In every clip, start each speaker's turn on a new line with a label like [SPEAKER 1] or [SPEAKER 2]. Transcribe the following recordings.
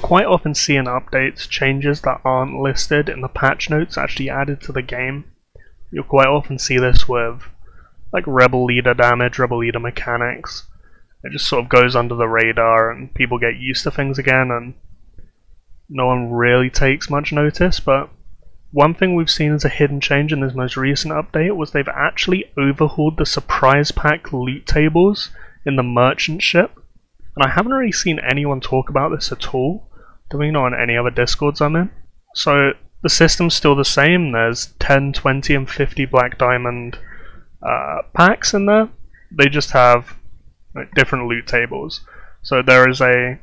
[SPEAKER 1] quite often see in updates changes that aren't listed in the patch notes actually added to the game. You'll quite often see this with like rebel leader damage, rebel leader mechanics. It just sort of goes under the radar and people get used to things again and no one really takes much notice. But one thing we've seen as a hidden change in this most recent update was they've actually overhauled the surprise pack loot tables in the merchant ship. And I haven't really seen anyone talk about this at all. Definitely not on any other discords I'm in. So the system's still the same. There's 10, 20 and 50 black diamond packs in there. They just have like, different loot tables. So there is a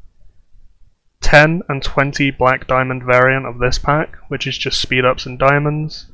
[SPEAKER 1] 10 and 20 black diamond variant of this pack, which is just speed ups and diamonds.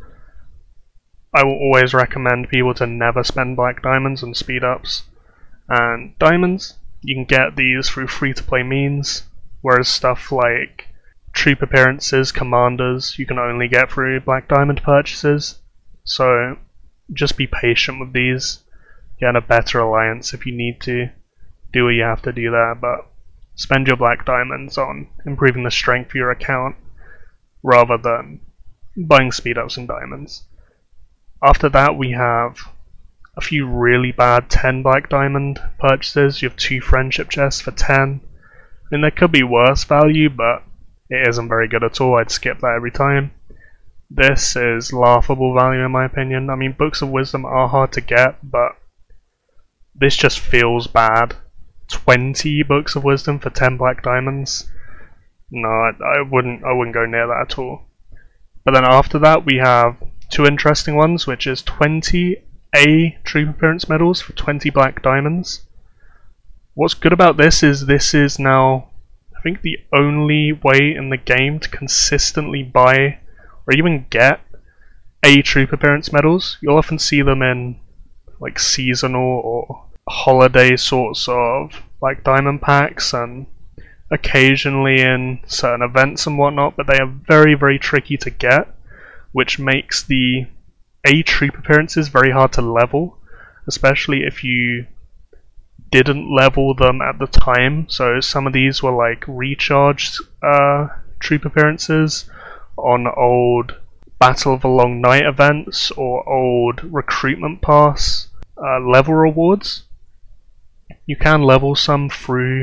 [SPEAKER 1] I will always recommend people to never spend black diamonds on speed ups and diamonds. You can get these through free to play means, whereas stuff like troop appearances, commanders, you can only get through black diamond purchases. So just be patient with these. Get a better alliance if you need to. Do what you have to do there, but spend your black diamonds on improving the strength of your account rather than buying speed ups and diamonds. After that we have a few really bad 10 black diamond purchases. You have 2 friendship chests for 10. I mean, there could be worse value, but it isn't very good at all. I'd skip that every time. This is laughable value in my opinion. I mean, books of wisdom are hard to get, but this just feels bad. 20 books of wisdom for 10 black diamonds? No, I wouldn't go near that at all. But then after that we have 2 interesting ones, which is 20 A troop appearance medals for 20 black diamonds. What's good about this is now, I think, the only way in the game to consistently buy or even get A troop appearance medals. You'll often see them in like seasonal or holiday sorts of like diamond packs and occasionally in certain events and whatnot, but they are very, very tricky to get, which makes the A troop appearances very hard to level, especially if you didn't level them at the time. So some of these were like recharged troop appearances on old Battle of the Long Night events or old recruitment pass level rewards. You can level some through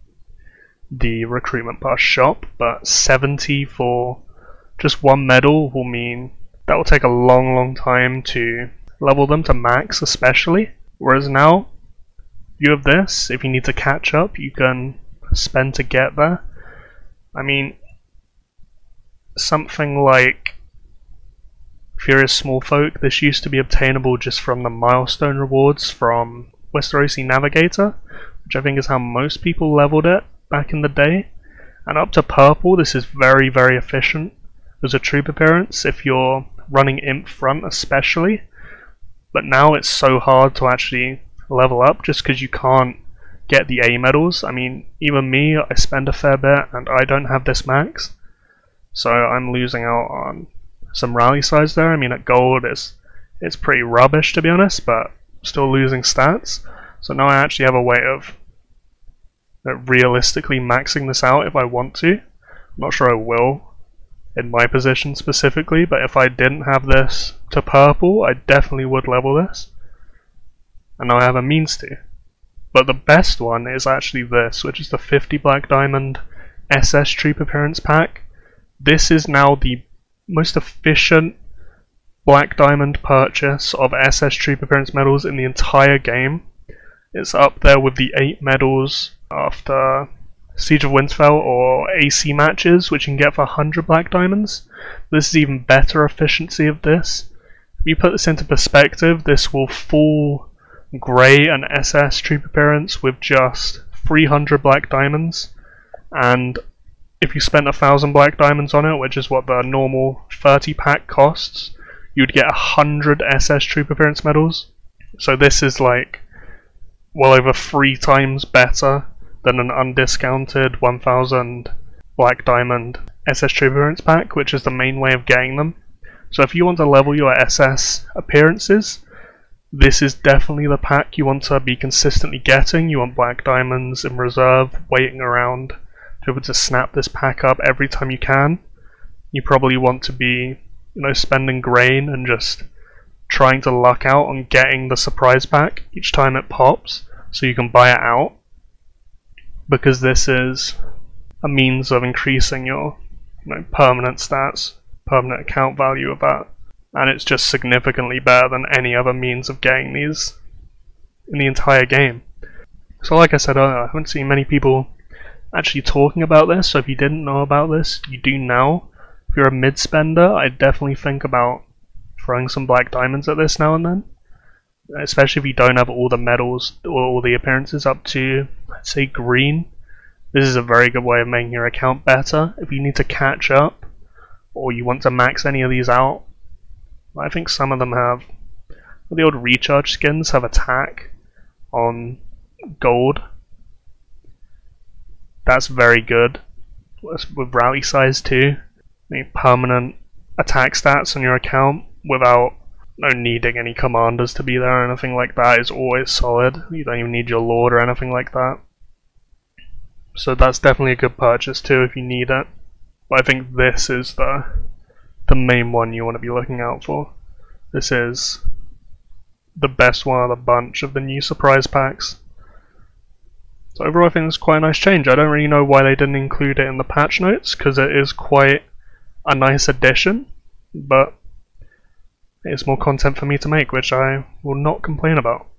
[SPEAKER 1] the recruitment pass shop, but 70 for just 1 medal will mean that will take a long time to level them to max, especially. Whereas now, you have this. If you need to catch up, you can spend to get there. I mean, something like Furious Small Folk, this used to be obtainable just from the milestone rewards from Westerosi Navigator, which I think is how most people leveled it back in the day. And up to purple, this is very, very efficient as a troop appearance if you're running Imp Front especially. But now it's so hard to actually level up just because you can't get the A medals. I mean, even me, I spend a fair bit and I don't have this max, so I'm losing out on some rally size there. I mean, at gold it's pretty rubbish to be honest, but still losing stats. So now I actually have a way of realistically maxing this out if I want to. I'm not sure I will in my position specifically, but if I didn't have this to purple, I definitely would level this. And now I have a means to. But the best one is actually this, which is the 50 black diamond SS troop appearance pack. This is now the most efficient black diamond purchase of SS troop appearance medals in the entire game. It's up there with the 8 medals after Siege of Winterfell or AC matches, which you can get for 100 black diamonds. This is even better efficiency of this. If you put this into perspective, this will full grey an SS troop appearance with just 300 black diamonds, and if you spent 1,000 black diamonds on it, which is what the normal 30 pack costs, you'd get 100 SS troop appearance medals. So this is like well over 3 times better than an undiscounted 1,000 black diamond SS troop appearance pack, which is the main way of getting them. So if you want to level your SS appearances, this is definitely the pack you want to be consistently getting. You want black diamonds in reserve waiting around to be able to snap this pack up every time you can. You probably want to be, spending grain and just trying to luck out on getting the surprise pack each time it pops, so you can buy it out, because this is a means of increasing your permanent stats, permanent account value of that, and it's just significantly better than any other means of getting these in the entire game. So like I said earlier, I haven't seen many people actually talking about this, so if you didn't know about this, you do now. If you're a mid-spender, I'd definitely think about throwing some black diamonds at this now and then, especially if you don't have all the medals or all the appearances up to, let's say, green. This is a very good way of making your account better. If you need to catch up, or you want to max any of these out, I think some of them have, the old recharge skins have attack on gold. That's very good. With rally size too. Permanent attack stats on your account without needing any commanders to be there or anything like that is always solid. You don't even need your lord or anything like that. So that's definitely a good purchase too if you need it. But I think this is the main one you want to be looking out for. This is the best one of the bunch of the new surprise packs. So overall I think it's quite a nice change. I don't really know why they didn't include it in the patch notes, because it is quite a nice addition, but it's more content for me to make, which I will not complain about.